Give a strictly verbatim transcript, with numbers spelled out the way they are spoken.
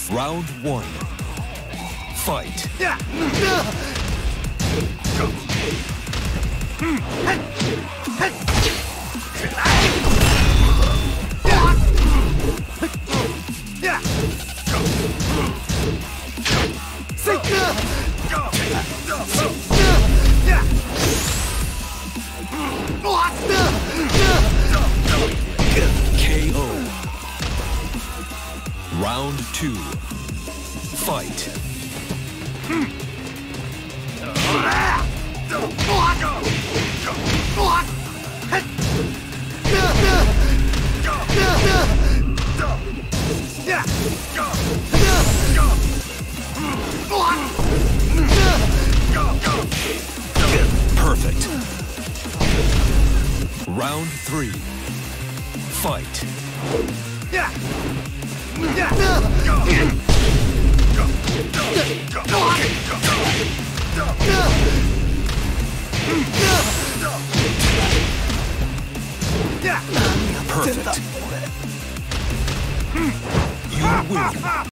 Round one. Fight. K O. Round two. Fight. Perfect. Round three. Fight. Perfect. You win.